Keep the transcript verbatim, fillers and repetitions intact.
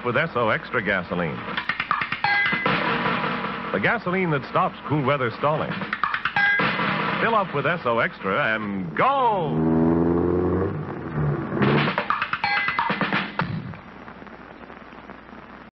up with ESSO Extra Gasoline. The gasoline that stops cool weather stalling. Fill up with ESSO Extra and go!